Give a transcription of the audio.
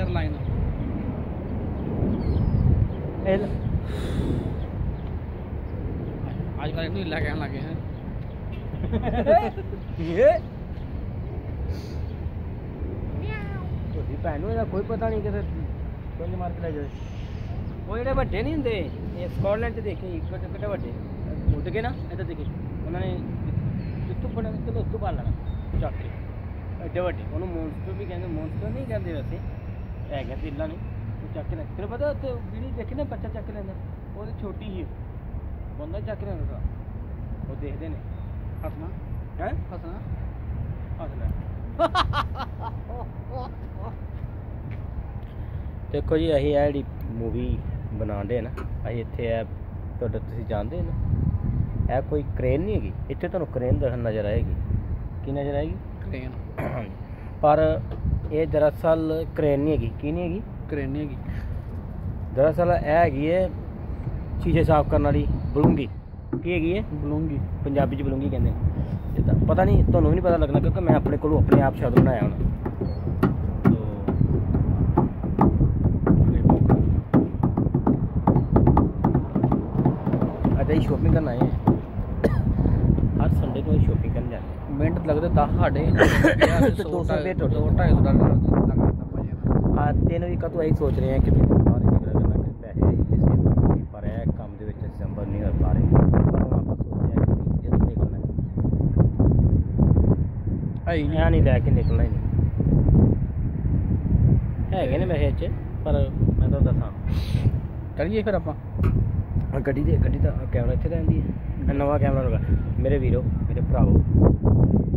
airline आजकल इतनी ला कहने लगे हैं भैन कोई पता नहीं कि मार के ले जाए वो जो व्डे नहीं होंगे स्कॉटलैंड देखे कितने व्डे उड़ के ना इधर देखे उन्होंने जितों बड़ा चलो उतों पाल लेना चक के एडे व्डे उन्होंने मोनस्टर भी कहते मोनस्टर नहीं कहते वैसे है दिल्ला नहीं वो चक के तेरे पता उत्ते वीडियो देखी ना बच्चा चक लेंदा वो छोटी ही बंदा चक लेंदा वो देखते हैं हसना है हसना हसना देखो जी असीं है जी मूवी बना दे ना असीं इत्थे है तुहाडा तुसीं जानदे ना है कोई क्रेन नहीं हैगी इत्थे तुहानूं क्रेन नज़र आएगी की नज़र आएगी क्रेन पर ये दरअसल क्रेन नहीं हैगी की नहीं हैगी क्रेन नहीं हैगी दरअसल हैगी है शीशे साफ करने वाली बलूंगी की हैगी है बलूंगी पंजाबी च बलूंगी कहंदे ने पता नहीं तुहानूं भी नहीं पता लगना क्योंकि मैं अपने कोलों अपने आप शब्द बनाया होना शॉपिंग करना है हर संडे को शॉपिंग करने जाते मिनट लगते 10 साढ़े 200-250 $200 हाँ तेन भी तू यही सोच रहे हैं कि बाहर निकला करना कि पैसे पर है काम के संभव नहीं हो पा रहे वापस सोचते हैं कि जल्द निकलना है नहीं लैके निकलना ही नहीं है ने वैसे पर मैं तो दसा करिए फिर आप गड्डी का कैमरा इत्थे रहिंदी है नवा कैमरा लगा मेरे वीरो मेरे भरावो